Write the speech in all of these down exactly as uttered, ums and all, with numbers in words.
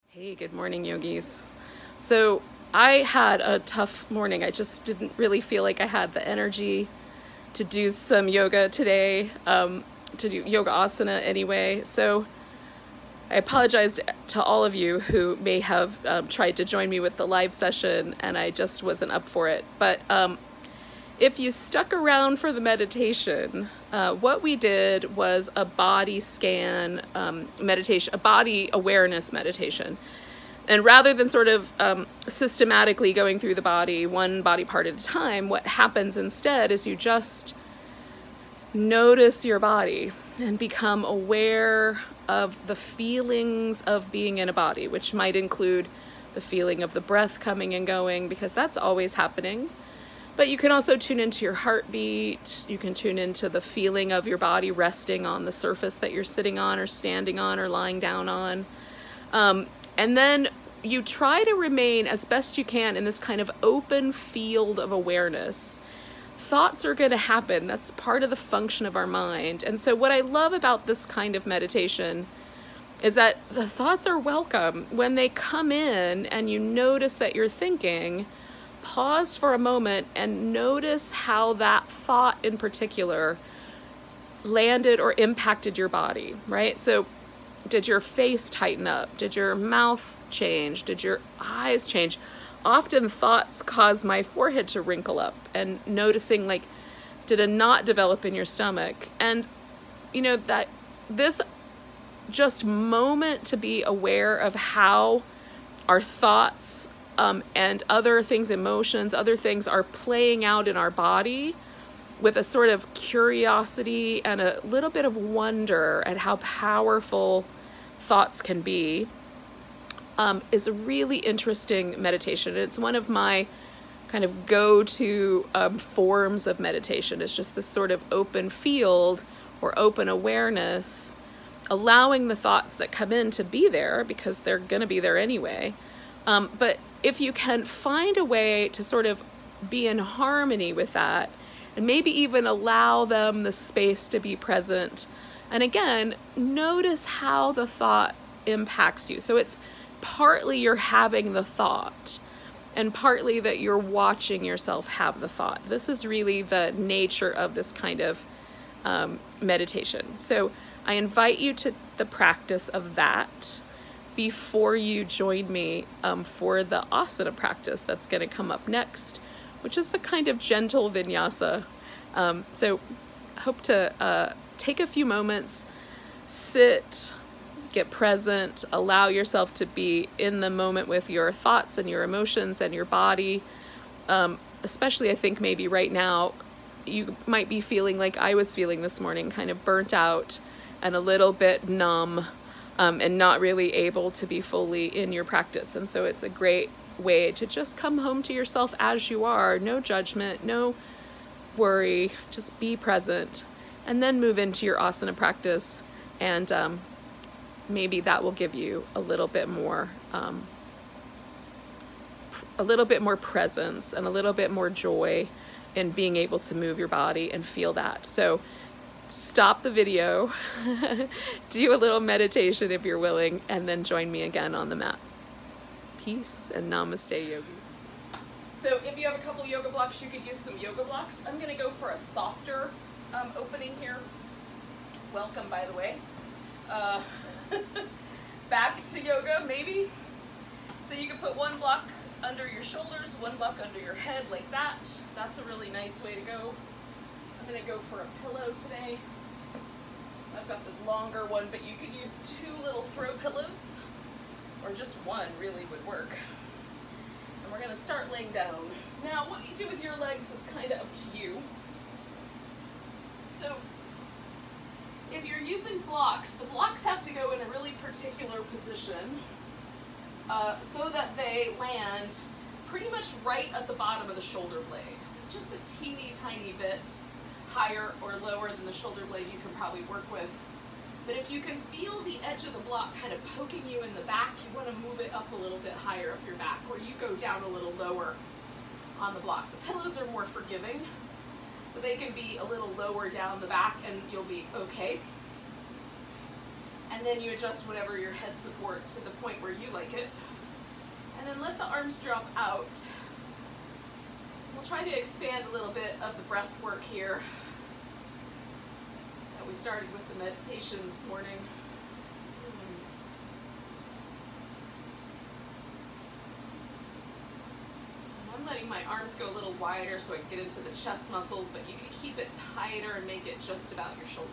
Hey, good morning, yogis. So I had a tough morning. I just didn't really feel like I had the energy to do some yoga today, um, to do yoga asana anyway. So I apologize to all of you who may have um, tried to join me with the live session and I just wasn't up for it. But um, if you stuck around for the meditation, uh, what we did was a body scan um, meditation, a body awareness meditation. And rather than sort of um, systematically going through the body, one body part at a time, what happens instead is you just notice your body and become aware of the feelings of being in a body, which might include the feeling of the breath coming and going, because that's always happening. But you can also tune into your heartbeat. You can tune into the feeling of your body resting on the surface that you're sitting on or standing on or lying down on. Um, and then you try to remain as best you can in this kind of open field of awareness. Thoughts are going to happen. That's part of the function of our mind. And so what I love about this kind of meditation is that the thoughts are welcome. When they come in and you notice that you're thinking, pause for a moment and notice how that thought in particular landed or impacted your body, right? So did your face tighten up? Did your mouth change? Did your eyes change? Often thoughts cause my forehead to wrinkle up, and noticing, like, did a knot develop in your stomach? And you know, that this just moment to be aware of how our thoughts Um, and other things, emotions, other things are playing out in our body with a sort of curiosity and a little bit of wonder at how powerful thoughts can be, um, is a really interesting meditation. It's one of my kind of go-to um, forms of meditation. It's just this sort of open field or open awareness, allowing the thoughts that come in to be there because they're going to be there anyway. Um, but if you can find a way to sort of be in harmony with that, and maybe even allow them the space to be present, and again, notice how the thought impacts you. So it's partly you're having the thought, and partly that you're watching yourself have the thought. This is really the nature of this kind of um, meditation. So I invite you to the practice of that before you join me um, for the asana practice that's going to come up next, which is a kind of gentle vinyasa. Um, so I hope to uh, take a few moments, sit, get present, allow yourself to be in the moment with your thoughts and your emotions and your body. Um, especially, I think maybe right now, you might be feeling like I was feeling this morning, kind of burnt out and a little bit numb. Um, and not really able to be fully in your practice. And so it's a great way to just come home to yourself as you are, no judgment, no worry, just be present, and then move into your asana practice. And um, maybe that will give you a little bit more, um, a little bit more presence and a little bit more joy in being able to move your body and feel that. So stop the video, do a little meditation if you're willing, and then join me again on the mat. Peace and namaste, yogis. So if you have a couple yoga blocks, you could use some yoga blocks. I'm going to go for a softer um, opening here. Welcome, by the way. Uh, back to yoga, maybe. So you can put one block under your shoulders, one block under your head like that. That's a really nice way to go. I'm going to go for a pillow today. So I've got this longer one, but you could use two little throw pillows, or just one really would work. And we're going to start laying down. Now, what you do with your legs is kind of up to you. So if you're using blocks, the blocks have to go in a really particular position uh, so that they land pretty much right at the bottom of the shoulder blade. Just a teeny tiny bit higher or lower than the shoulder blade you can probably work with. But if you can feel the edge of the block kind of poking you in the back, you want to move it up a little bit higher up your back, or you go down a little lower on the block. The pillows are more forgiving, so they can be a little lower down the back and you'll be okay. And then you adjust whatever your head support to the point where you like it. And then let the arms drop out. We'll try to expand a little bit of the breath work here that we started with the meditation this morning. I'm letting my arms go a little wider so I can get into the chest muscles, but you can keep it tighter and make it just about your shoulder.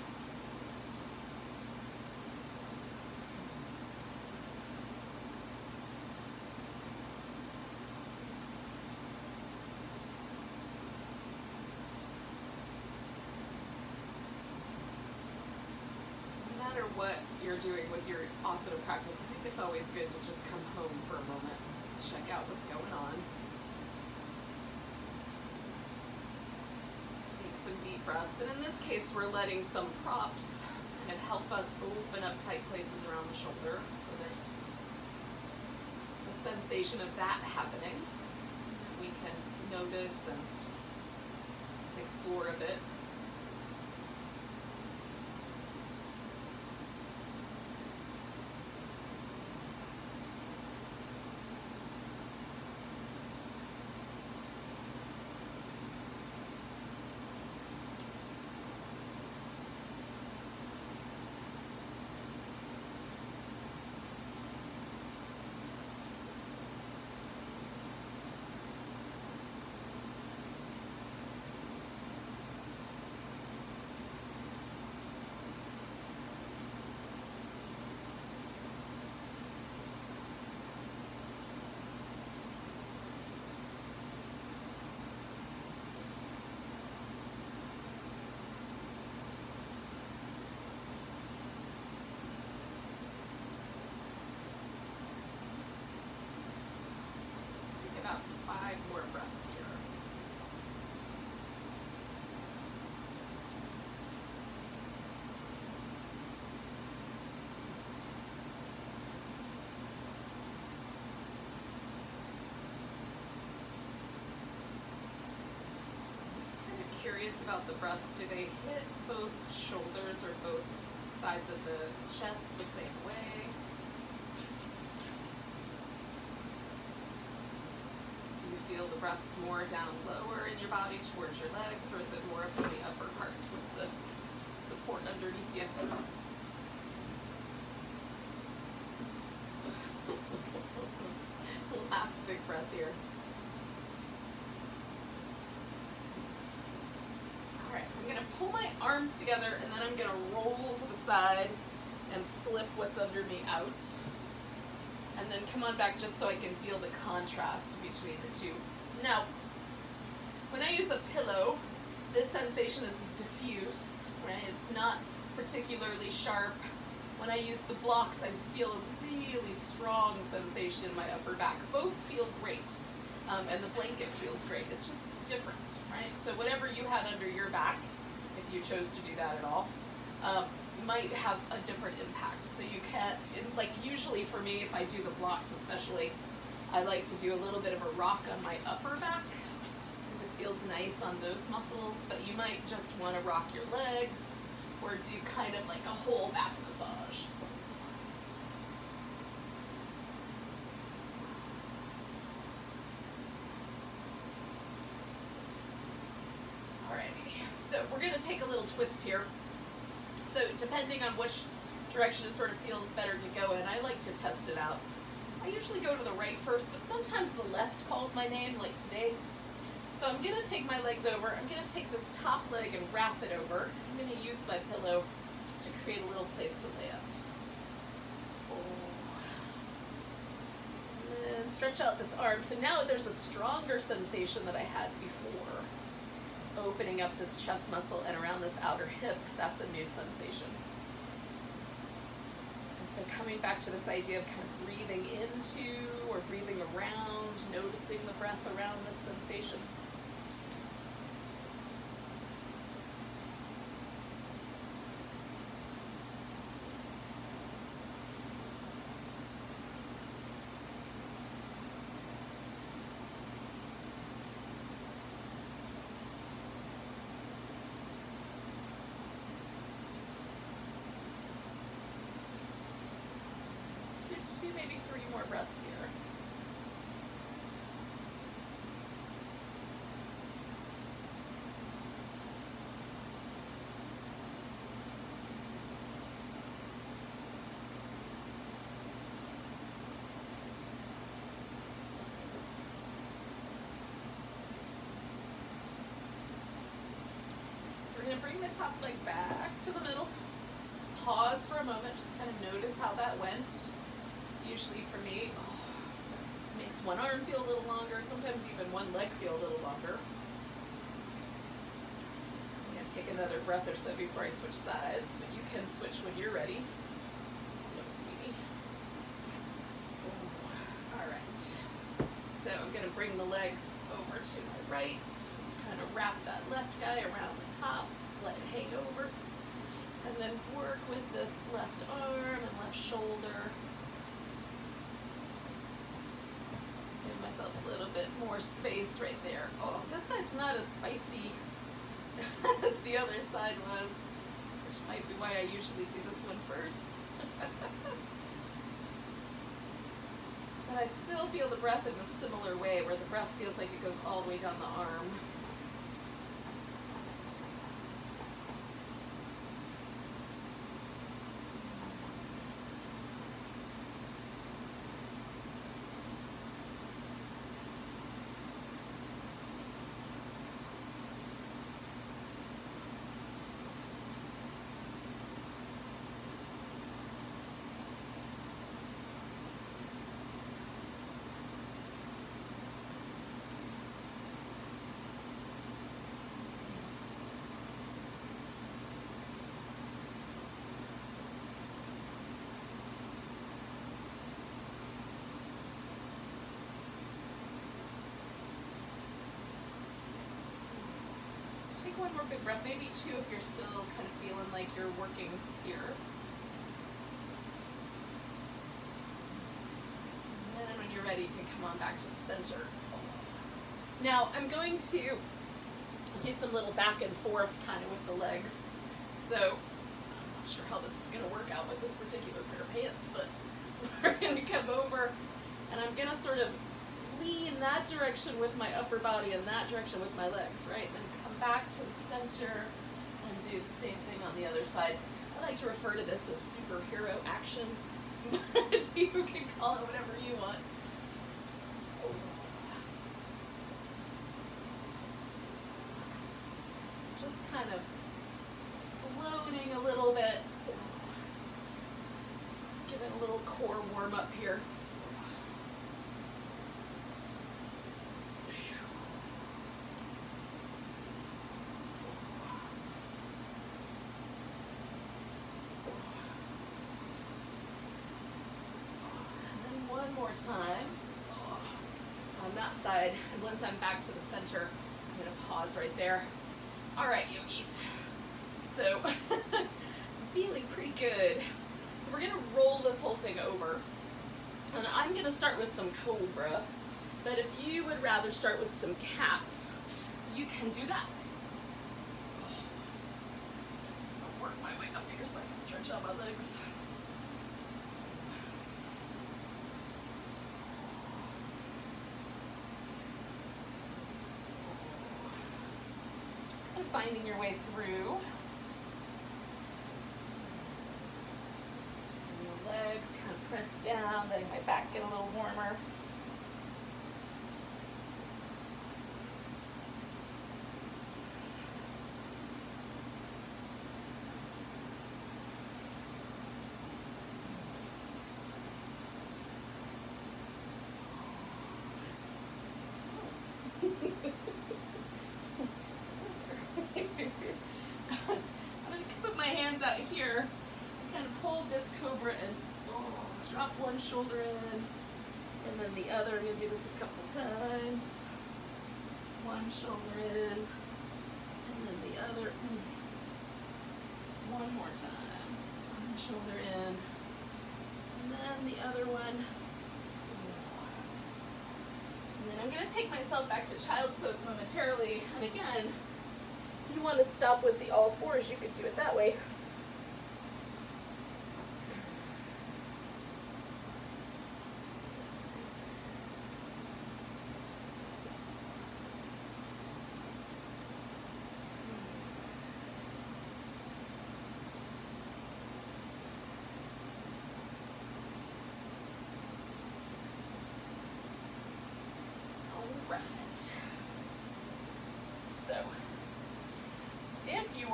No matter what you're doing with your asana practice, I think it's always good to just come home for a moment, check out what's going on. Deep breaths, and in this case we're letting some props kind of help us open up tight places around the shoulder, so there's a sensation of that happening. We can notice and explore a bit. About five more breaths here. Kind of curious about the breaths. Do they hit both shoulders or both sides of the chest the same way? Feel the breaths more down lower in your body towards your legs, or is it more up in the upper part with the support underneath you? Last big breath here. Alright, so I'm going to pull my arms together and then I'm going to roll to the side and slip what's under me out. And then come on back just so I can feel the contrast between the two. Now, when I use a pillow, this sensation is diffuse, right? It's not particularly sharp. When I use the blocks, I feel a really strong sensation in my upper back. Both feel great, um, and the blanket feels great. It's just different, right? So whatever you had under your back, if you chose to do that at all, um, might have a different impact. So you can, like usually for me, if I do the blocks especially, I like to do a little bit of a rock on my upper back because it feels nice on those muscles, but you might just want to rock your legs or do kind of like a whole back massage. Alrighty, so we're going to take a little twist here. So depending on which direction it sort of feels better to go in, I like to test it out. I usually go to the right first, but sometimes the left calls my name, like today. So I'm going to take my legs over. I'm going to take this top leg and wrap it over. I'm going to use my pillow just to create a little place to lay it. And then stretch out this arm. So now there's a stronger sensation that I had before. Opening up this chest muscle and around this outer hip, that's a new sensation. And so coming back to this idea of kind of breathing into or breathing around, noticing the breath around this sensation. two, maybe three more breaths here. So we're going to bring the top leg back to the middle. Pause for a moment, just kind of notice how that went. Usually for me, oh, it makes one arm feel a little longer, sometimes even one leg feel a little longer. I'm going to take another breath or so before I switch sides, so you can switch when you're ready. No, sweetie. All right. So I'm going to bring the legs over to my right, kind of wrap that left guy around the top, let it hang over. And then work with this left arm and left shoulder. Give myself a little bit more space right there. Oh, this side's not as spicy as the other side was, which might be why I usually do this one first. But I still feel the breath in a similar way, where the breath feels like it goes all the way down the arm. Take one more big breath, maybe two if you're still kind of feeling like you're working here. And then when you're ready, you can come on back to the center. Now I'm going to do some little back and forth kind of with the legs. So I'm not sure how this is going to work out with this particular pair of pants, but we're going to come over and I'm going to sort of lean that direction with my upper body and that direction with my legs, right? And back to the center and do the same thing on the other side. I like to refer to this as superhero action, but you can call it whatever you want. Just kind of floating a little bit, giving a little core warm up here. Time on that side, and once I'm back to the center, I'm going to pause right there. All right, yogis. So, feeling pretty good. So we're going to roll this whole thing over, and I'm going to start with some cobra, but if you would rather start with some cats, you can do that. I'll work my way up here so I can stretch out my legs. Finding your way through. And your legs kind of press down, letting my back get a little warmer. I'm going to put my hands out here, kind of hold this cobra and oh, drop one shoulder in, and then the other. I'm going to do this a couple times. One shoulder in, and then the other. One more time. One shoulder in, and then the other one. And then I'm going to take myself back to child's pose momentarily, and again, if you want to stop with the all fours, you could do it that way.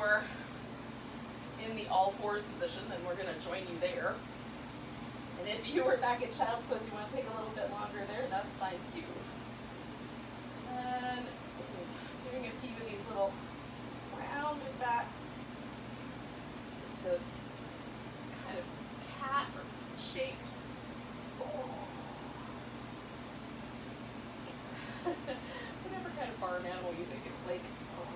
you're in the all fours position, then we're going to join you there. And if you were back in child's pose, you want to take a little bit longer there, that's fine too. And doing a few of these little rounded back to kind of cat shapes. Whatever kind of farm animal you think it's like.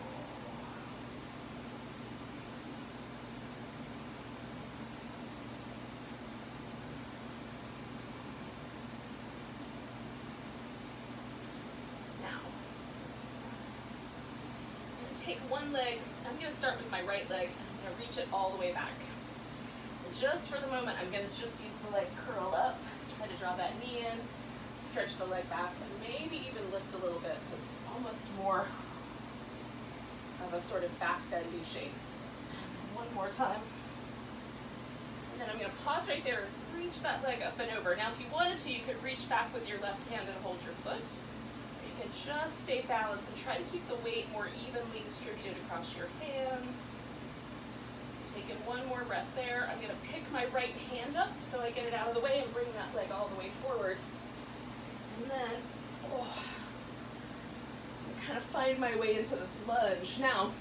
Take one leg, I'm going to start with my right leg, I'm going to reach it all the way back. And just for the moment, I'm going to just use the leg curl up, try to draw that knee in, stretch the leg back, and maybe even lift a little bit so it's almost more of a sort of back bendy shape. And one more time. And then I'm going to pause right there, reach that leg up and over. Now if you wanted to, you could reach back with your left hand and hold your foot. And just stay balanced and try to keep the weight more evenly distributed across your hands. Taking one more breath there. I'm going to pick my right hand up so I get it out of the way and bring that leg all the way forward. And then, oh, kind of find my way into this lunge. Now,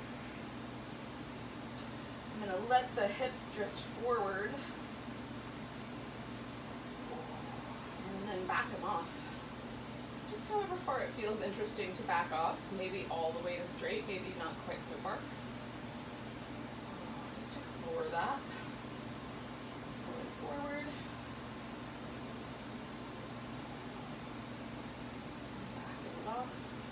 I'm going to let the hips drift forward and then back them off. Just however far it feels interesting to back off, maybe all the way to straight, maybe not quite so far. Just explore that. Going forward. Backing it off.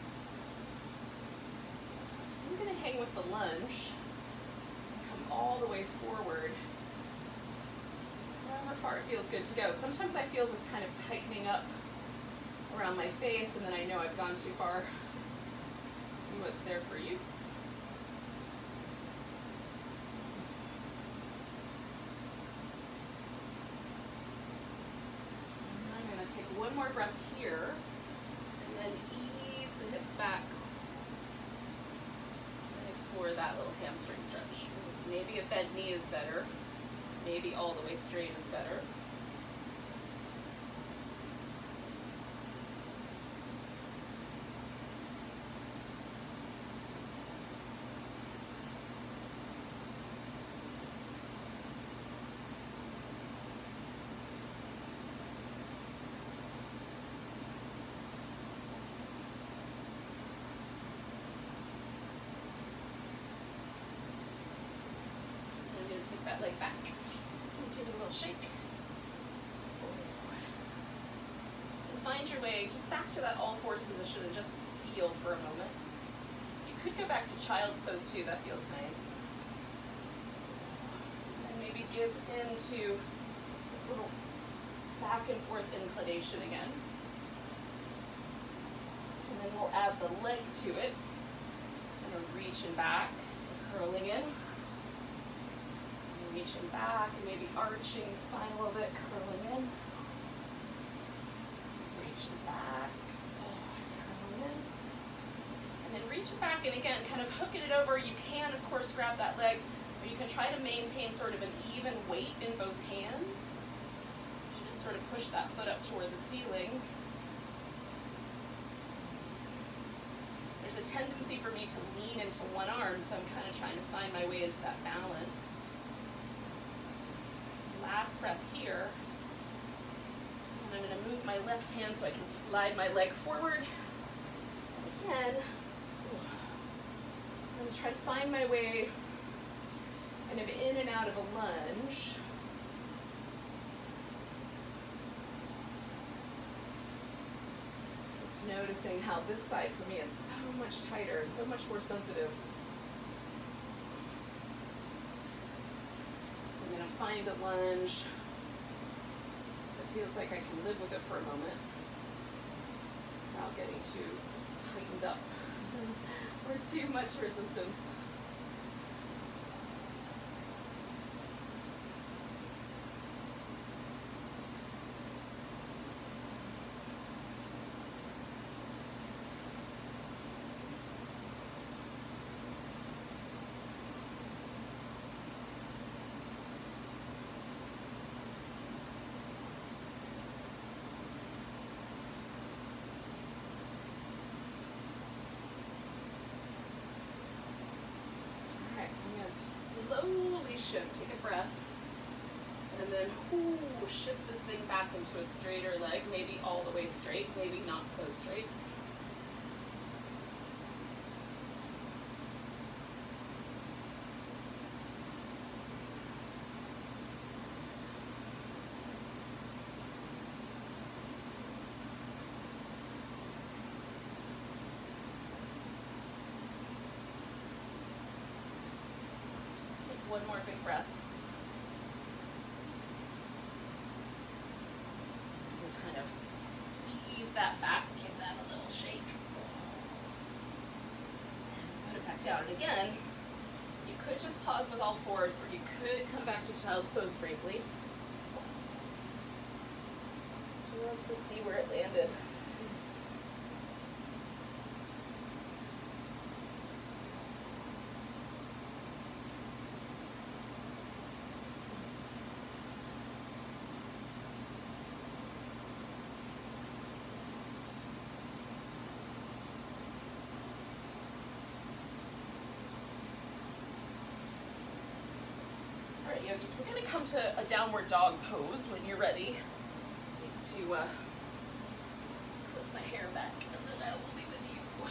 So I'm going to hang with the lunge. Come all the way forward. However far it feels good to go. Sometimes I feel this kind of tightening up around my face, and then I know I've gone too far. See what's there for you. And I'm going to take one more breath here, and then ease the hips back, and explore that little hamstring stretch. Maybe a bent knee is better. Maybe all the way straight is better. Take that leg back and give it a little shake. And find your way just back to that all fours position and just feel for a moment. You could go back to child's pose too, that feels nice. And maybe give into this little back and forth inclination again. And then we'll add the leg to it. And we're reaching back and curling in. Reaching back and maybe arching the spine a little bit, curling in. Reaching back, curling in. And then reaching back and again, kind of hooking it over. You can, of course, grab that leg, or you can try to maintain sort of an even weight in both hands. You just sort of push that foot up toward the ceiling. There's a tendency for me to lean into one arm, so I'm kind of trying to find my way into that balance. Last breath here. And I'm going to move my left hand so I can slide my leg forward. And again, I'm going to try to find my way kind of in and out of a lunge. Just noticing how this side for me is so much tighter and so much more sensitive. Find a lunge that feels like I can live with it for a moment without getting too tightened up or too much resistance. slowly shift. Take a breath. And then ooh, shift this thing back into a straighter leg, maybe all the way straight, maybe not so straight. Let's take one more big breath. That back, give that a little shake. And put it back down. And again, you could just pause with all fours, or you could come back to child's pose briefly. Just to see where it landed. Yogis, we're going to come to a downward dog pose when you're ready. I need to uh, put my hair back and then I will be with you.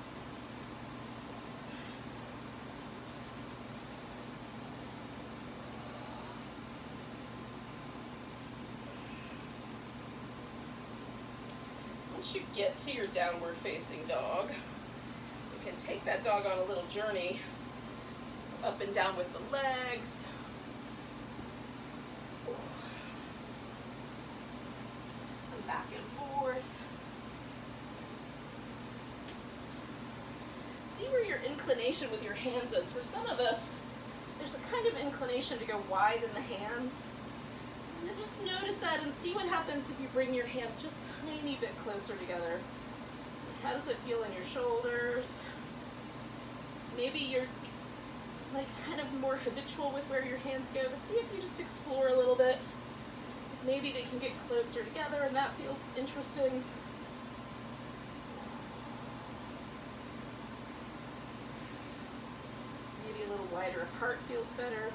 Once you get to your downward facing dog, you can take that dog on a little journey up and down with the legs. Back and forth. See where your inclination with your hands is. For some of us, there's a kind of inclination to go wide in the hands. And then just notice that and see what happens if you bring your hands just a tiny bit closer together. Like, how does it feel in your shoulders? Maybe you're like kind of more habitual with where your hands go, but see if you just explore a little bit. Maybe they can get closer together and that feels interesting. Maybe a little wider apart feels better.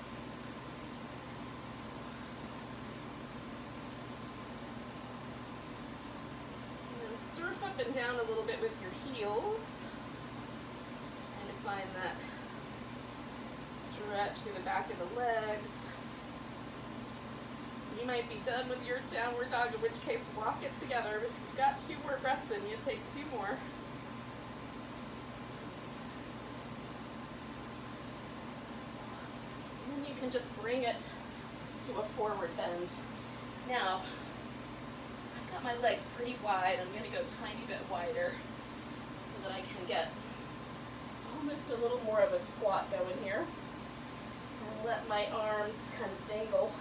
And then surf up and down a little bit with your heels. Trying to find that stretch through the back of the legs. You might be done with your downward dog, in which case walk it together. If you've got two more breaths in, you take two more. And then you can just bring it to a forward bend. Now, I've got my legs pretty wide. I'm going to go a tiny bit wider so that I can get almost a little more of a squat going here. And let my arms kind of dangle.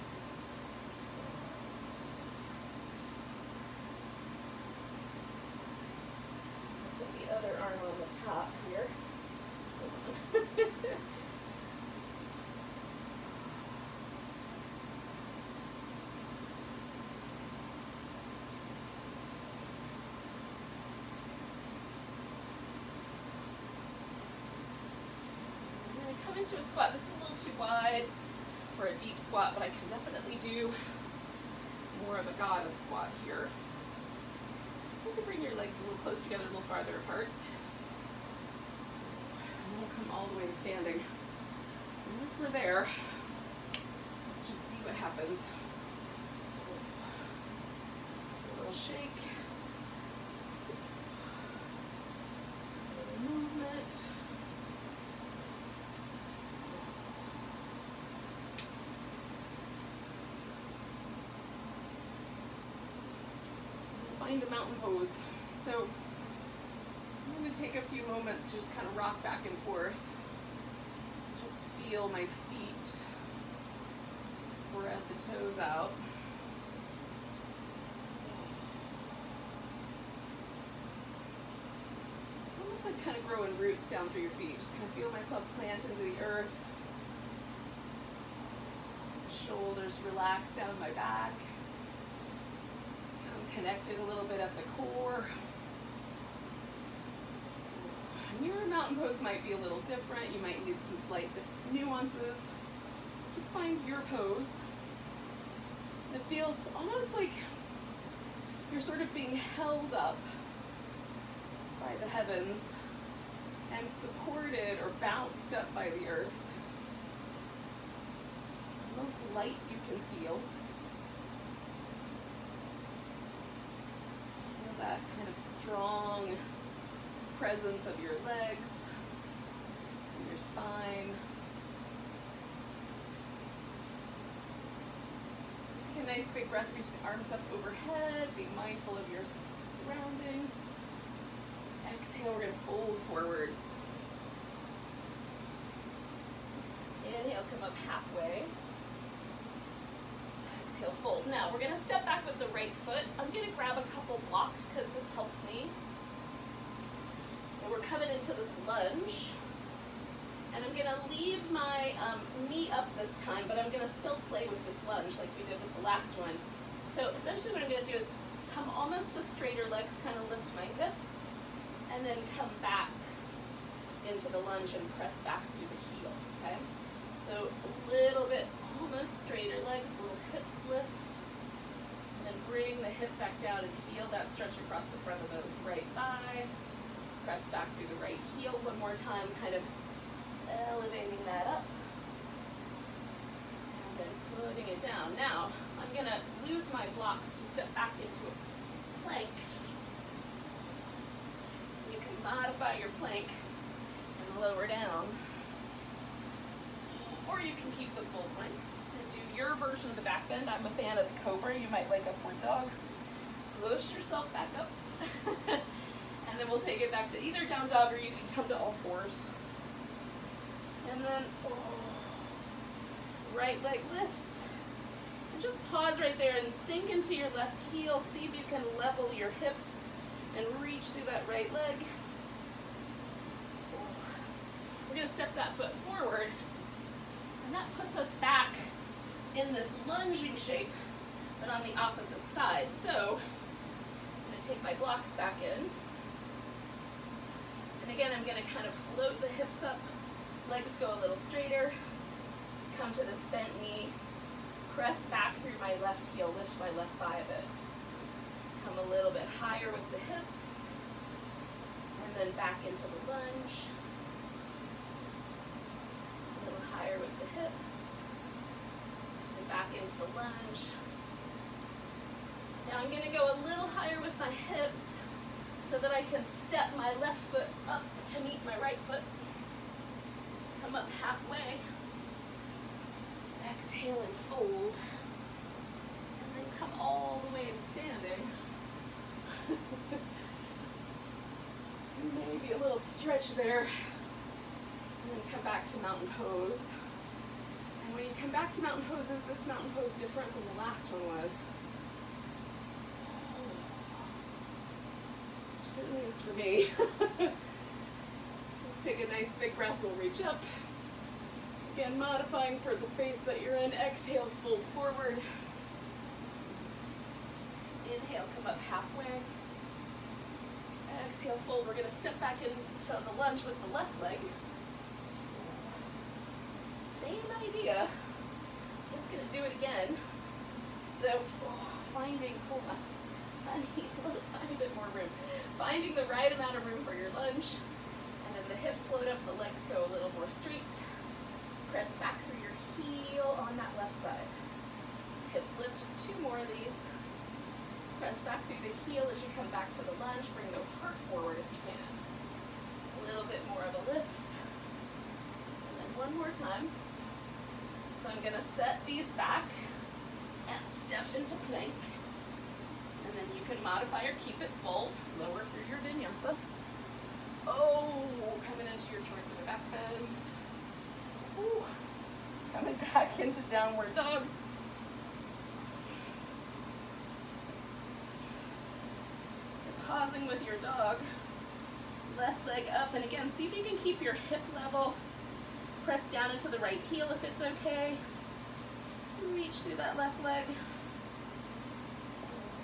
Other arm on the top here. I'm going to come into a squat. This is a little too wide for a deep squat, but I can definitely do more of a goddess squat here. You can bring your legs a little closer together, a little farther apart. And we'll come all the way to standing. And once we're there, let's just see what happens. A little shake. A little movement. Find a mountain pose. So I'm going to take a few moments to just kind of rock back and forth. Just feel my feet spread the toes out. It's almost like kind of growing roots down through your feet. Just kind of feel myself plant into the earth. The shoulders relax down my back. Connected a little bit at the core. And your mountain pose might be a little different. You might need some slight nuances. Just find your pose. It feels almost like you're sort of being held up by the heavens and supported or bounced up by the earth. The most light you can feel. Feel that kind of strong presence of your legs and your spine. So take a nice big breath, reach the arms up overhead, be mindful of your surroundings. Exhale, we're going to fold forward. Inhale, come up halfway. Exhale, fold. Now, we're going to step back with the right foot. I'm going to grab a couple blocks because this helps me. So we're coming into this lunge. And I'm going to leave my um, knee up this time, but I'm going to still play with this lunge like we did with the last one. So essentially what I'm going to do is come almost to straighter legs, kind of lift my hips, and then come back into the lunge and press back through the heel, okay? So a little bit, almost straighter legs, little hips lift, and then bring the hip back down and feel that stretch across the front of the right thigh. Press back through the right heel one more time, kind of elevating that up, and then putting it down. Now, I'm gonna lose my blocks to step back into a plank. You can modify your plank and lower down, or you can keep the full plank and do your version of the back bend. I'm a fan of the cobra. You might like upward dog. Push yourself back up, and then we'll take it back to either down dog, or you can come to all fours. And then oh, right leg lifts. And just pause right there and sink into your left heel. See if you can level your hips and reach through that right leg. We're going to step that foot forward, and that puts us back in this lunging shape, but on the opposite side. So I'm going to take my blocks back in, and again I'm going to kind of float the hips up, legs go a little straighter, come to this bent knee, press back through my left heel, lift my left thigh a bit. Come a little bit higher with the hips, and then back into the lunge. A little higher with the hips, and back into the lunge. Now I'm going to go a little higher with my hips so that I can step my left foot up to meet my right foot. Come up halfway. Exhale and fold, and then come all the way to standing. Maybe a little stretch there, and then come back to mountain pose. And when you come back to mountain poses, this mountain pose is different than the last one was. Which certainly is for me. So let's take a nice big breath. We'll reach up. Again, modifying for the space that you're in. Exhale, fold forward. Inhale, come up halfway. Exhale, fold. We're going to step back into the lunge with the left leg. Same idea. Just going to do it again. So, oh, finding, hold on, I need a little tiny bit more room. Finding the right amount of room for your lunge. And then the hips float up, the legs go a little more straight. Press back through your heel on that left side. Hips lift, just two more of these. Press back through the heel as you come back to the lunge. Bring the heart forward if you can. A little bit more of a lift. And then one more time. So I'm going to set these back and step into plank. And then you can modify or keep it full. Lower through your vinyasa. Oh, coming into your choice of a back bend. Ooh. Coming back into downward dog. So pausing with your dog. Left leg up, and again, see if you can keep your hip level. Press down into the right heel if it's okay. Reach through that left leg.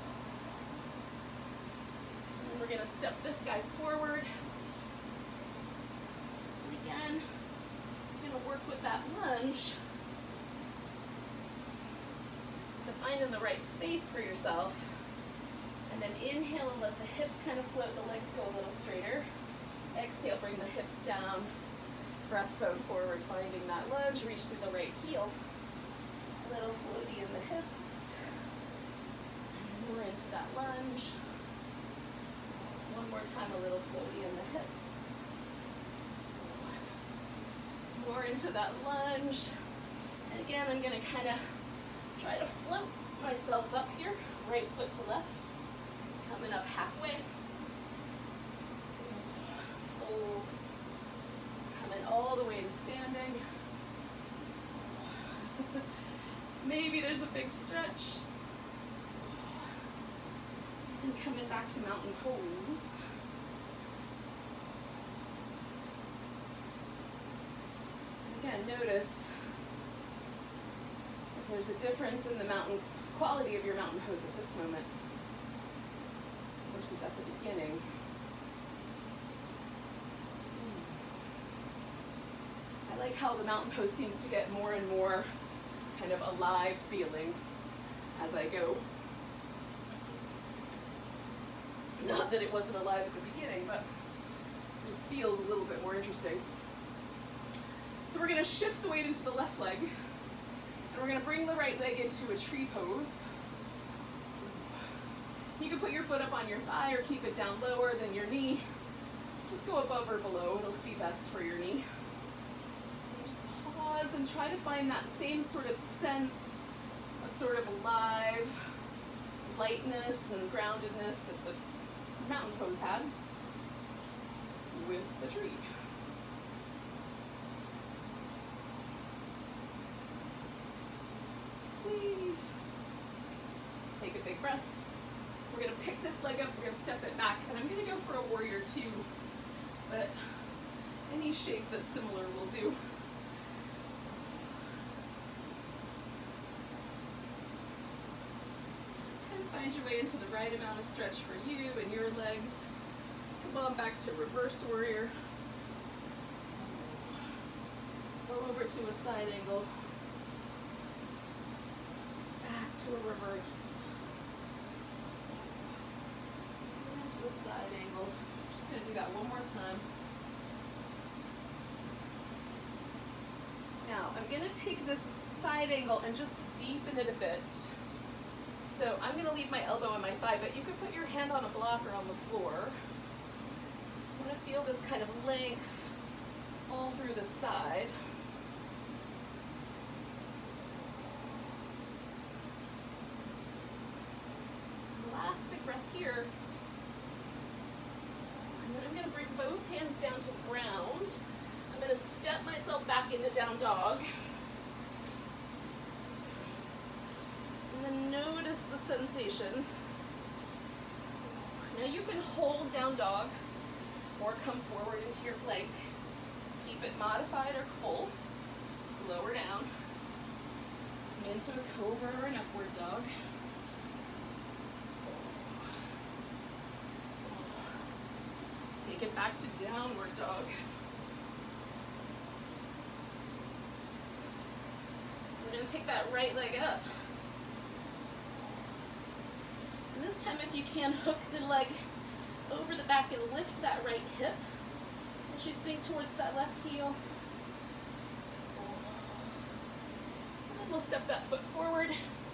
And we're gonna step this guy forward. Again, I'm gonna work with that lunge. So finding the right space for yourself. And then inhale and let the hips kind of float, the legs go a little straighter. Exhale, bring the hips down, breastbone forward, finding that lunge, reach through the right heel. A little floaty in the hips. And more into that lunge. One more time, a little floaty in the hips. More into that lunge. And again, I'm gonna kind of try to float myself up here, right foot to left. Coming up halfway. Fold. Coming all the way to standing. Maybe there's a big stretch. And coming back to mountain pose. Again, notice if there's a difference in the mountain quality of your mountain pose at this moment versus at the beginning. I like how the mountain pose seems to get more and more kind of alive feeling as I go. Not that it wasn't alive at the beginning, but it just feels a little bit more interesting. So we're going to shift the weight into the left leg, and we're going to bring the right leg into a tree pose. You can put your foot up on your thigh or keep it down lower than your knee. Just go above or below, it'll be best for your knee. And just pause and try to find that same sort of sense of sort of alive lightness and groundedness that the mountain pose had with the tree. Take a big breath. We're going to pick this leg up, we're going to step it back, and I'm going to go for a warrior two, but any shape that's similar will do. Just kind of find your way into the right amount of stretch for you and your legs. Come on back to reverse warrior. Go over to a side angle. Back to a reverse. To a side angle. I'm just going to do that one more time. Now, I'm going to take this side angle and just deepen it a bit. So I'm going to leave my elbow on my thigh, but you could put your hand on a block or on the floor. I want to feel this kind of length all through the side. Last big breath here. And then I'm going to bring both hands down to the ground. I'm going to step myself back into down dog. And then notice the sensation. Now you can hold down dog or come forward into your plank. Keep it modified or full. Lower down. Come into a cobra or an upward dog. Take it back to downward dog. We're going to take that right leg up. And this time, if you can, hook the leg over the back and lift that right hip as you sink towards that left heel. And then we'll step that foot forward.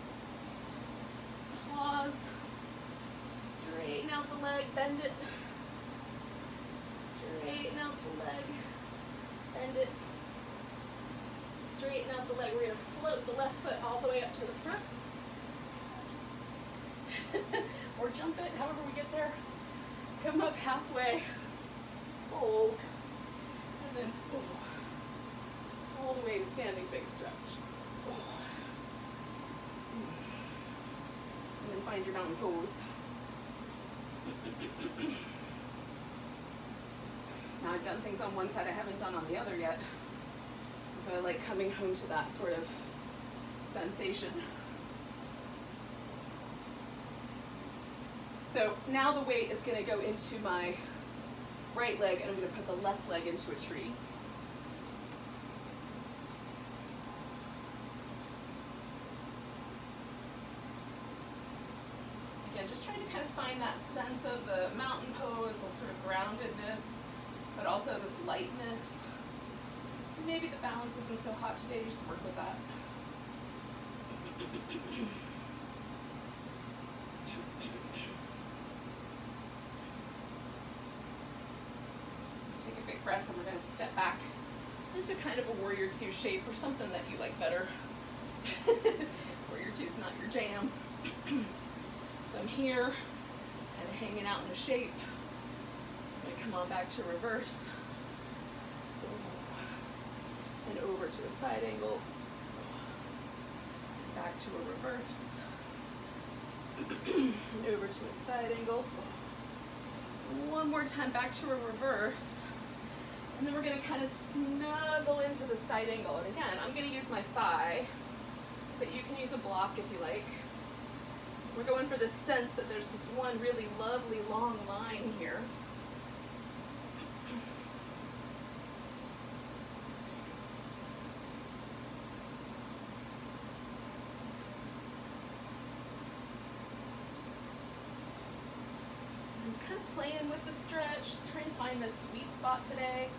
Pause. Straighten out the leg, bend it. Straighten out the leg, bend it. Straighten out the leg. We're going to float the left foot all the way up to the front. Or jump it, however we get there. Come up halfway. Hold. And then oh, all the way to standing big stretch. Oh. And then find your mountain pose. Now I've done things on one side I haven't done on the other yet. So I like coming home to that sort of sensation. So now the weight is going to go into my right leg, and I'm going to put the left leg into a tree. find that sense of the mountain pose, that sort of groundedness, but also this lightness. Maybe the balance isn't so hot today, you just work with that. Take a big breath and we're going to step back into kind of a warrior two shape or something that you like better. Warrior two is not your jam. So I'm here and hanging out in the shape. I'm going to come on back to reverse. And over to a side angle. Back to a reverse. And over to a side angle. One more time back to a reverse. And then we're going to kind of snuggle into the side angle. And again, I'm going to use my thigh, but you can use a block if you like. We're going for this sense that there's this one really lovely long line here. I'm kind of playing with the stretch, just trying to find this sweet spot today.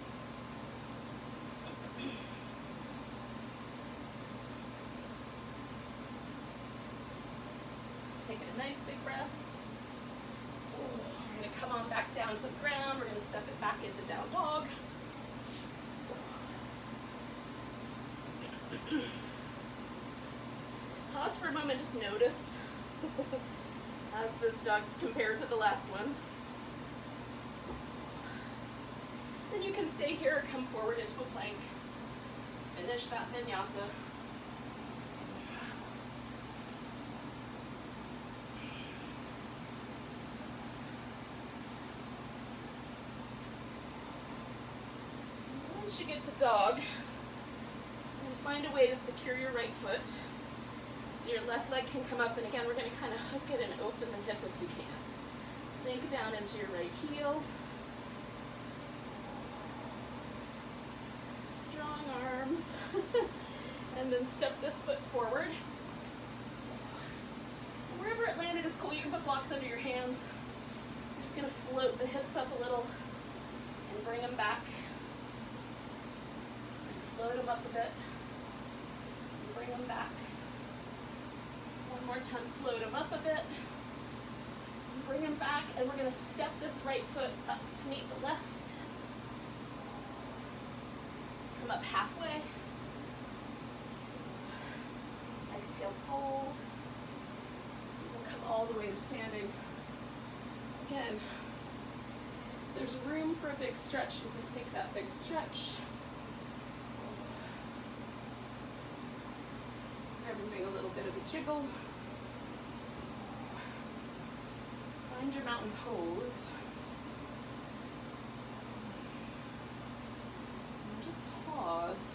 Taking a nice big breath. We're going to come on back down to the ground. We're going to step it back into down dog. Pause for a moment, just notice. How's this dog compared to the last one? Then you can stay here or come forward into a plank. Finish that vinyasa. Once you get to dog, and find a way to secure your right foot. So your left leg can come up, and again, we're going to kind of hook it and open the hip if you can. Sink down into your right heel. Strong arms. And then step this foot forward. And wherever it landed is cool. You can put blocks under your hands. I'm just going to float the hips up a little and bring them back. Float them up a bit. And bring them back. One more time, float them up a bit. And bring them back, and we're going to step this right foot up to meet the left. Come up halfway. Exhale, fold. We'll come all the way to standing. Again, if there's room for a big stretch, we can take that big stretch. Everything a little bit of a jiggle. Find your mountain pose. And just pause.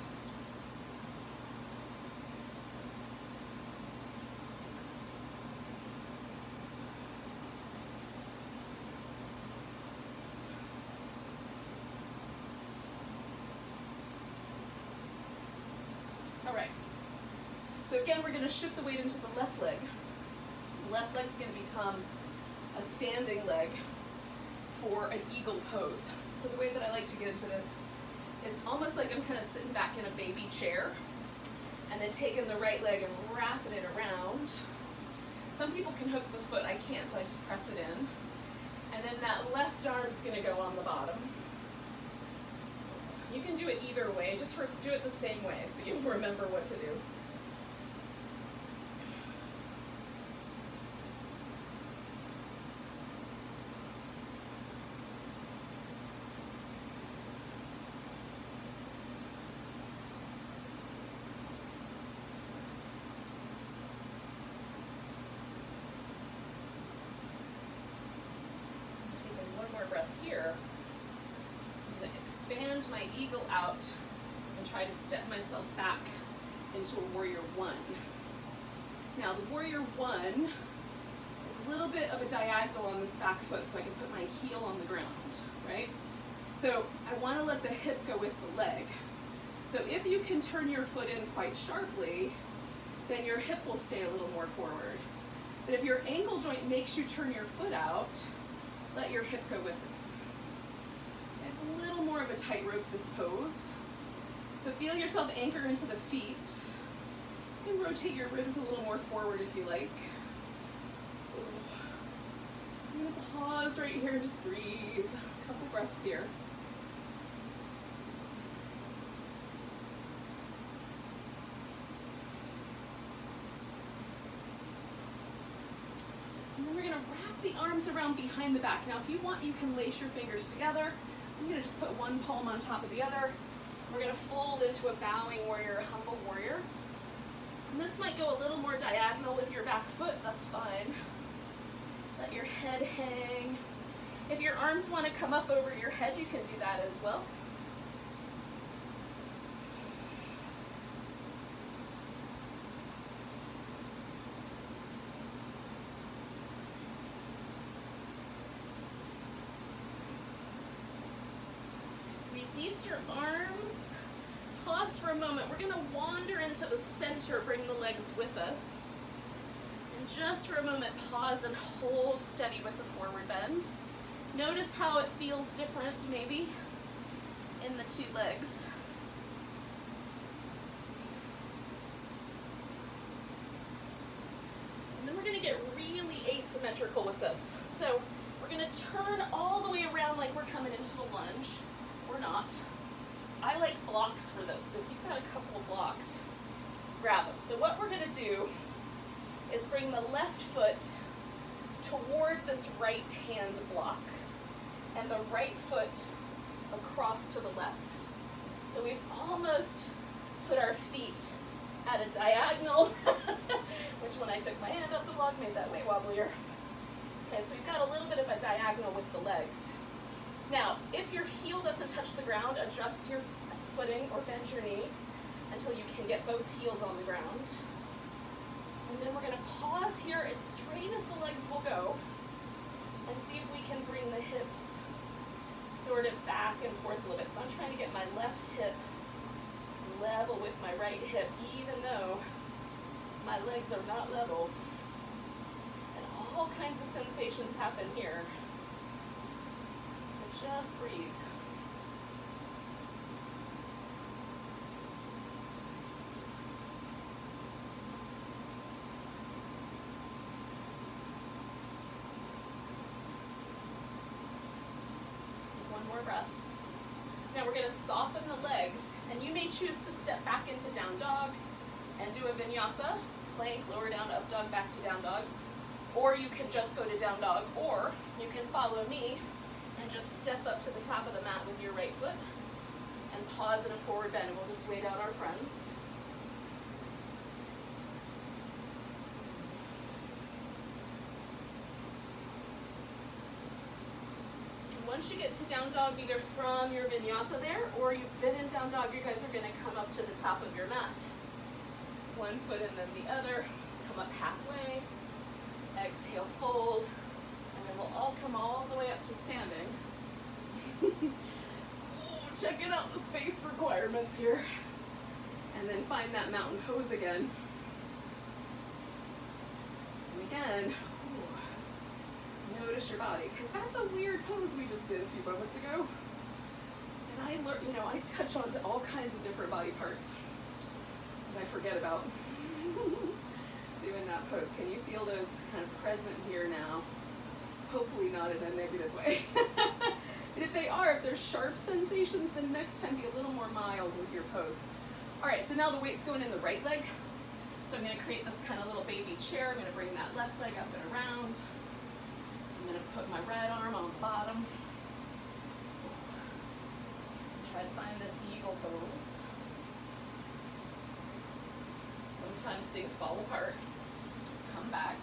All right. So again, we're going to shift the weight into the left leg. The left leg's going to become a standing leg for an eagle pose. So the way that I like to get into this is almost like I'm kind of sitting back in a baby chair and then taking the right leg and wrapping it around. Some people can hook the foot, I can't, so I just press it in. And then that left arm is going to go on the bottom. You can do it either way, just do it the same way so you remember what to do. Breath here. I'm going to expand my eagle out and try to step myself back into a warrior one. Now the warrior one is a little bit of a diagonal on this back foot so I can put my heel on the ground, right? So I want to let the hip go with the leg. So if you can turn your foot in quite sharply, then your hip will stay a little more forward. But if your ankle joint makes you turn your foot out, let your hip go with it. It's a little more of a tightrope, this pose. But feel yourself anchor into the feet. You can rotate your ribs a little more forward if you like. I'm going to pause right here and just breathe. A couple breaths here. And then we're going to wrap the arms around behind the back. Now if you want, you can lace your fingers together. I'm going to just put one palm on top of the other. We're going to fold into a bowing warrior, a humble warrior. And this might go a little more diagonal with your back foot, that's fine. Let your head hang. If your arms want to come up over your head, you can do that as well. Release your arms. Pause for a moment. We're going to wander into the center, bring the legs with us. And just for a moment, pause and hold steady with the forward bend. Notice how it feels different, maybe, in the two legs. And then we're going to get really asymmetrical with this. So we're going to turn all the way around like we're coming into a lunge. We're not. I like blocks for this, so if you've got a couple of blocks, grab them. So what we're going to do is bring the left foot toward this right hand block and the right foot across to the left. So we've almost put our feet at a diagonal, which when I took my hand up the block made that way wobblier. Okay, so we've got a little bit of a diagonal with the legs. Now, if your heel doesn't touch the ground, adjust your footing or bend your knee until you can get both heels on the ground. And then we're going to pause here as straight as the legs will go and see if we can bring the hips sort of back and forth a little bit. So I'm trying to get my left hip level with my right hip, even though my legs are not level. And all kinds of sensations happen here. So just breathe. More breath. Now we're going to soften the legs, and you may choose to step back into down dog and do a vinyasa, plank, lower down, up dog, back to down dog, or you can just go to down dog, or you can follow me and just step up to the top of the mat with your right foot and pause in a forward bend, and we'll just wait out our friends. Once you get to down dog, either from your vinyasa there, or you've been in down dog, you guys are going to come up to the top of your mat. One foot and then the other. Come up halfway. Exhale, fold. And then we'll all come all the way up to standing. Oh, checking out the space requirements here. And then find that mountain pose again. And again, notice your body, because that's a weird pose we just did a few moments ago. And I learned, you know, I touch on to all kinds of different body parts that I forget about doing that pose. Can you feel those kind of present here now? Hopefully not in a negative way. If they are, if there's sharp sensations, then next time be a little more mild with your pose. All right, so now the weight's going in the right leg. So I'm going to create this kind of little baby chair. I'm going to bring that left leg up and around. I'm going to put my right arm on the bottom. Try to find this eagle pose. Sometimes things fall apart. Just come back.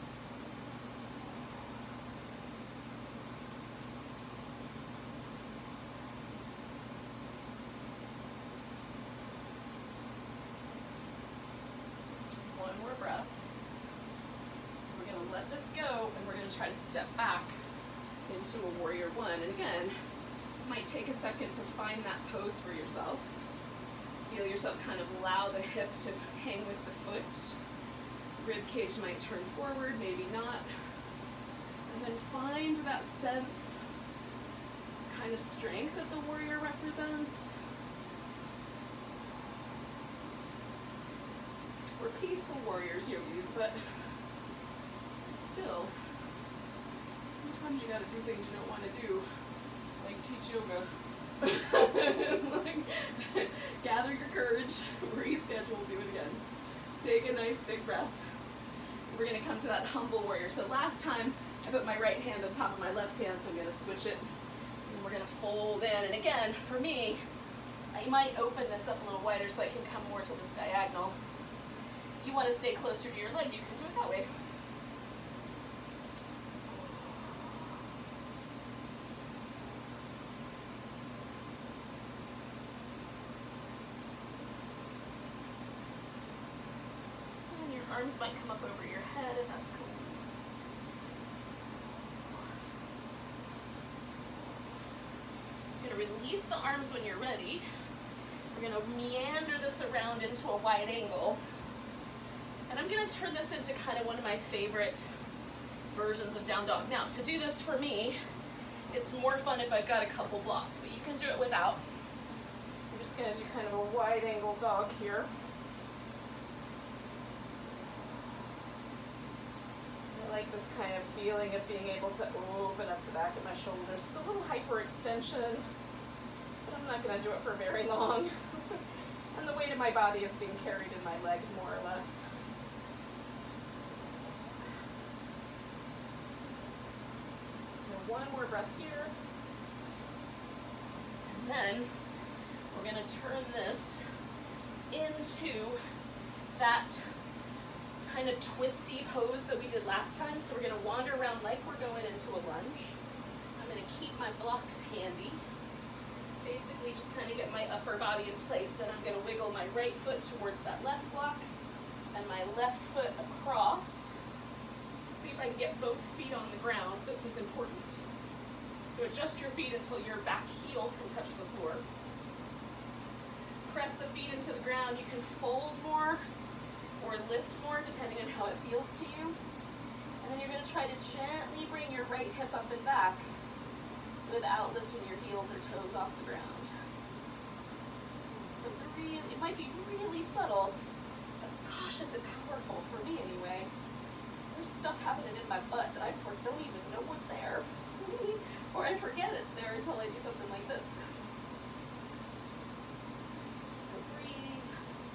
One more breath. We're going to let this go, and we're going to try to step back into a warrior one. And again, it might take a second to find that pose for yourself. Feel yourself kind of allow the hip to hang with the foot. Rib cage might turn forward, maybe not. And then find that sense, kind of strength that the warrior represents. We're peaceful warriors, yogis, but still, sometimes you gotta do things you don't want to do, like teach yoga. Like, gather your courage, reschedule, do it again. Take a nice big breath. So we're gonna come to that humble warrior. So last time I put my right hand on top of my left hand, so I'm gonna switch it. And we're gonna fold in. And again, for me, I might open this up a little wider so I can come more to this diagonal. If you want to stay closer to your leg, you can do it that way. And your arms might come up over your head if that's cool. You're going to release the arms when you're ready. We're going to meander this around into a wide angle. And I'm going to turn this into kind of one of my favorite versions of down dog. Now, to do this for me, it's more fun if I've got a couple blocks, but you can do it without. I'm just going to do kind of a wide angle dog here. I like this kind of feeling of being able to open up the back of my shoulders. It's a little hyperextension, but I'm not going to do it for very long. And the weight of my body is being carried in my legs more or less. One more breath here, and then we're going to turn this into that kind of twisty pose that we did last time. So we're going to wander around like we're going into a lunge. I'm going to keep my blocks handy. Basically just kind of get my upper body in place. Then I'm going to wiggle my right foot towards that left block and my left foot across. See if I can get both feet on the ground. This is important. So adjust your feet until your back heel can touch the floor. Press the feet into the ground. You can fold more or lift more depending on how it feels to you. And then you're going to try to gently bring your right hip up and back without lifting your heels or toes off the ground. So it's a really, it might be really subtle, but gosh, is it powerful for me anyway. There's stuff happening in my butt that I don't even know was there. Or I forget it's there until I do something like this. So breathe.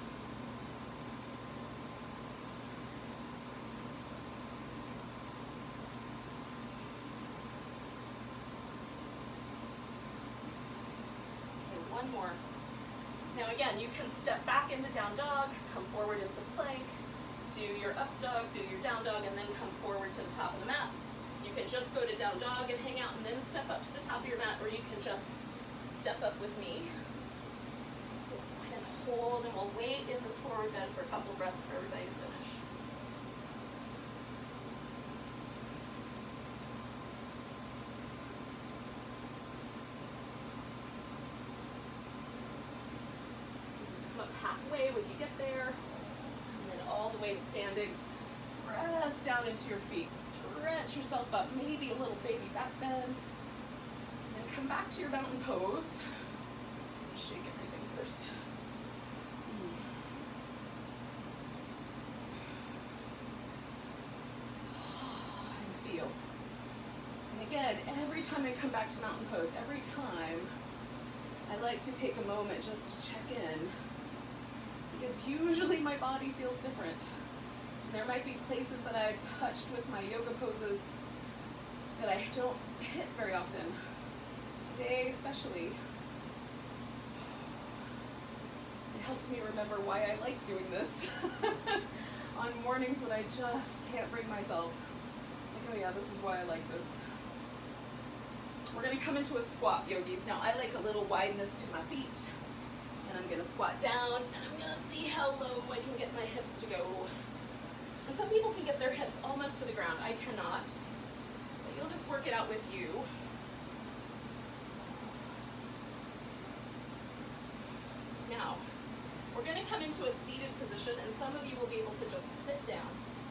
Okay, one more. Now again, you can step back into down dog, come forward into plank, do your up dog, do your down dog, and then come forward to the top of the mat. You can just go to down dog and hang out and then step up to the top of your mat, or you can just step up with me. And hold, and we'll wait in this forward bend for a couple breaths for everybody to finish. Come up halfway when you get there, and then all the way to standing. Press down into your feet. Stretch yourself up, maybe a little baby back bend. And come back to your mountain pose. Shake everything first. And feel. And again, every time I come back to mountain pose, every time, I like to take a moment just to check in. Because usually my body feels different. There might be places that I've touched with my yoga poses that I don't hit very often. Today especially. It helps me remember why I like doing this. On mornings when I just can't bring myself. It's like, oh yeah, this is why I like this. We're going to come into a squat, yogis. Now I like a little wideness to my feet. And I'm going to squat down, and I'm going to see how low I can get my hips to go. And some people can get their hips almost to the ground. I cannot. But you'll just work it out with you. Now, we're going to come into a seated position, and some of you will be able to just sit down.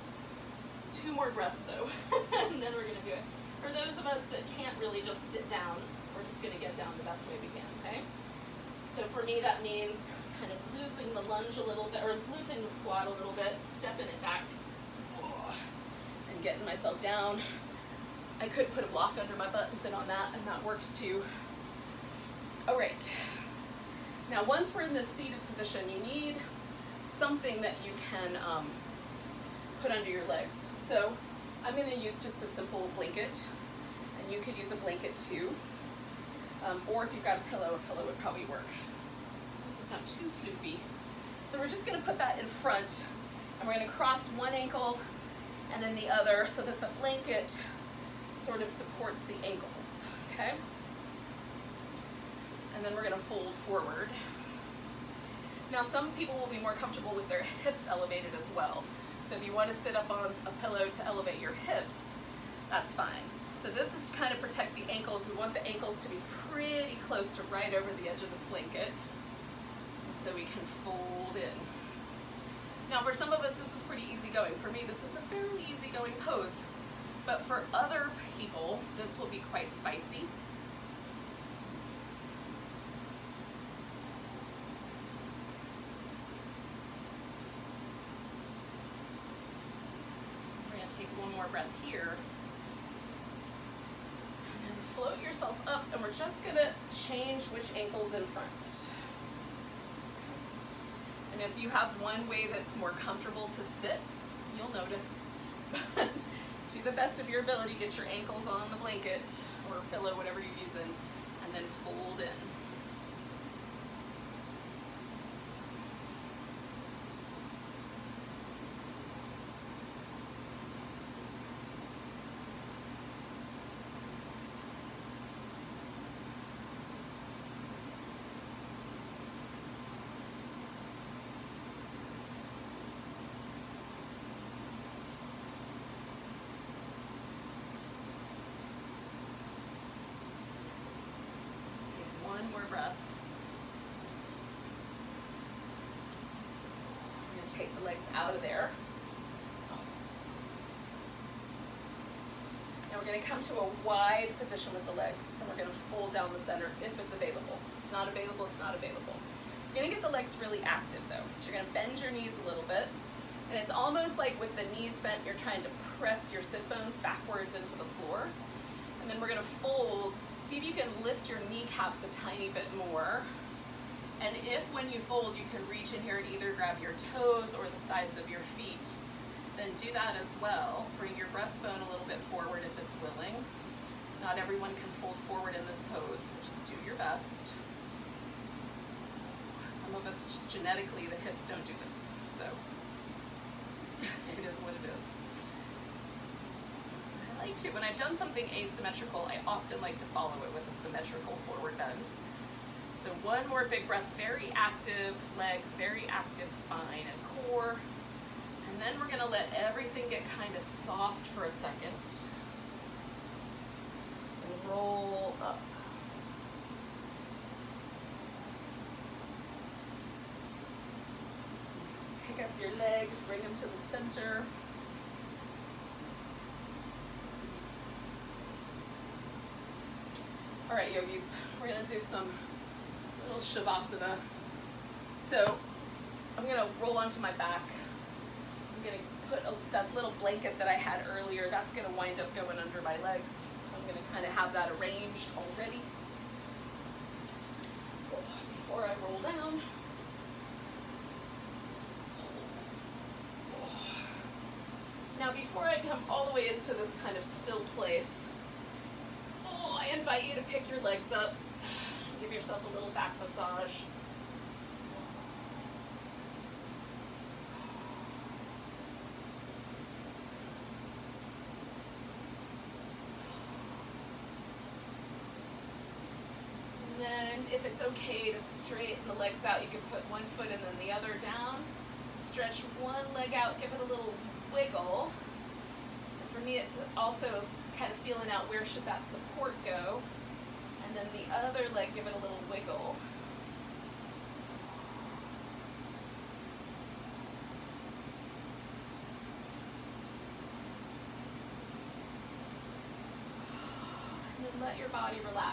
Two more breaths though, and then we're gonna do it. For those of us that can't really just sit down, we're just gonna get down the best way we can, okay? So for me, that means kind of loosening the lunge a little bit, or loosening the squat a little bit, stepping it back, and getting myself down. I could put a block under my butt and sit on that, and that works too. All right. Now, once we're in this seated position, you need something that you can um, put under your legs. So I'm going to use just a simple blanket, and you could use a blanket too. Um, or if you've got a pillow, a pillow would probably work. This is not too floofy. So we're just going to put that in front, and we're going to cross one ankle and then the other so that the blanket sort of supports the ankles, okay? And then we're going to fold forward. Now, some people will be more comfortable with their hips elevated as well. So if you want to sit up on a pillow to elevate your hips, that's fine. So this is to kind of protect the ankles. We want the ankles to be pretty close to right over the edge of this blanket. And so we can fold in. Now, for some of us, this is pretty easy going. For me, this is a fairly easy going pose. But for other people, this will be quite spicy. Take one more breath here. And then float yourself up, and we're just gonna change which ankle's in front. And if you have one way that's more comfortable to sit, you'll notice. But to the best of your ability, get your ankles on the blanket or pillow, whatever you're using, and then fold in. One more breath. I'm going to take the legs out of there. Now we're going to come to a wide position with the legs, and we're going to fold down the center if it's available. If it's not available, it's not available. You're going to get the legs really active though. So you're going to bend your knees a little bit, and it's almost like with the knees bent, you're trying to press your sit bones backwards into the floor. And then we're going to fold. See if you can lift your kneecaps a tiny bit more. And if when you fold, you can reach in here and either grab your toes or the sides of your feet, then do that as well. Bring your breastbone a little bit forward if it's willing. Not everyone can fold forward in this pose, so just do your best. Some of us just genetically, the hips don't do this, so it is what it is. I like to, when I've done something asymmetrical, I often like to follow it with a symmetrical forward bend. So one more big breath, very active legs, very active spine and core. And then we're going to let everything get kind of soft for a second. And roll up. Pick up your legs, bring them to the center. All right, yogis, we're gonna do some little shavasana. So I'm gonna roll onto my back. I'm gonna put a, that little blanket that I had earlier, that's gonna wind up going under my legs. So I'm gonna kind of have that arranged already. Before I roll down. Now before I come all the way into this kind of still place, I invite you to pick your legs up, give yourself a little back massage. And then if it's okay to straighten the legs out, you can put one foot and then the other down. Stretch one leg out, give it a little wiggle. And for me, it's also kind of feeling out where should that support go, and then the other leg, give it a little wiggle. let your body relax.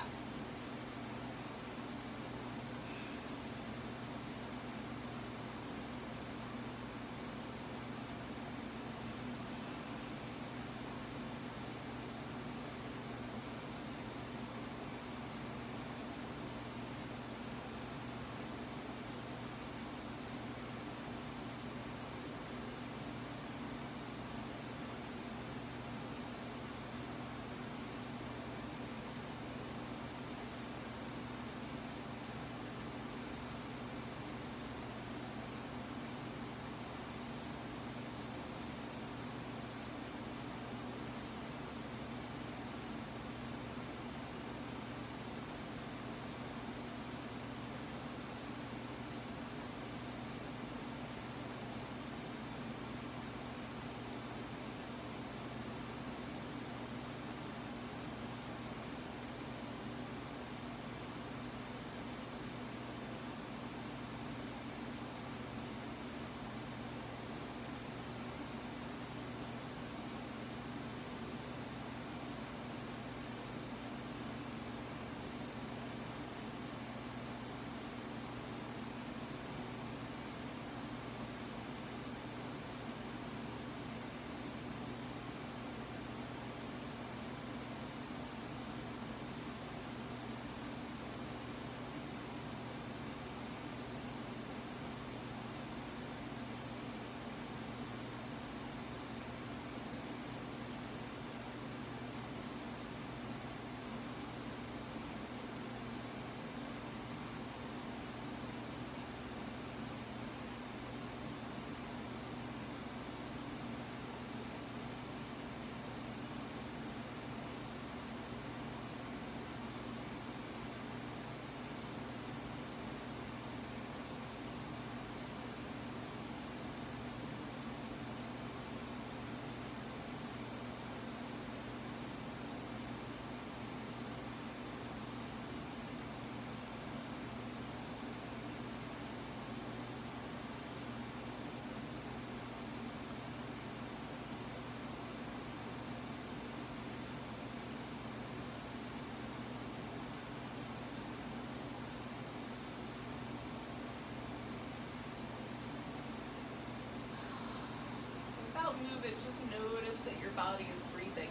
Move it, just notice that your body is breathing.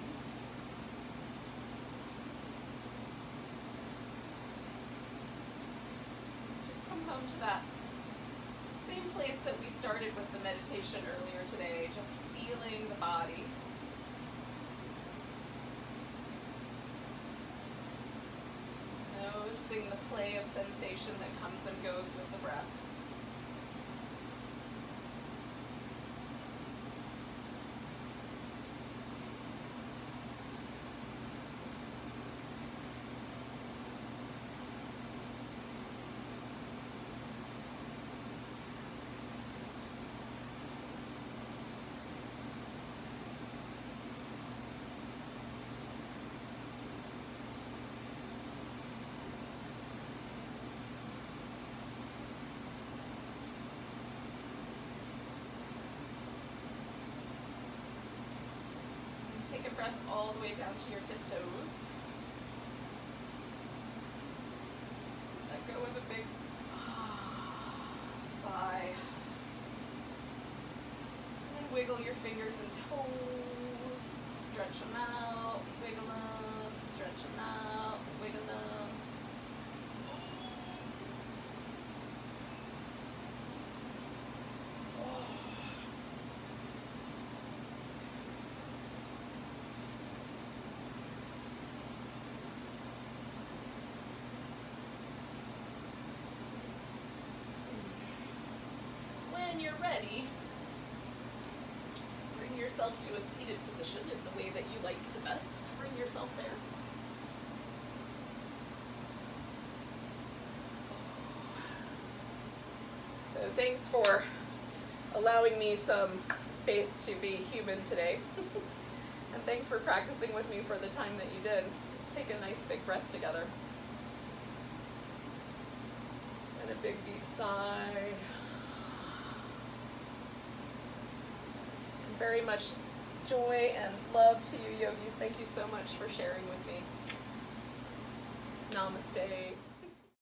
Just come home to that same place that we started with the meditation earlier today, just feeling the body. Noticing the play of sensation that comes and goes with the breath. Take a breath all the way down to your tiptoes. Let go with a big ah, sigh. And wiggle your fingers and toes. Stretch them out, wiggle them, stretch them out, wiggle them. When you're ready, bring yourself to a seated position in the way that you like to best. Bring yourself there. So thanks for allowing me some space to be human today. And thanks for practicing with me for the time that you did. Let's take a nice big breath together. And a big deep sigh. Very much joy and love to you, yogis. Thank you so much for sharing with me. Namaste.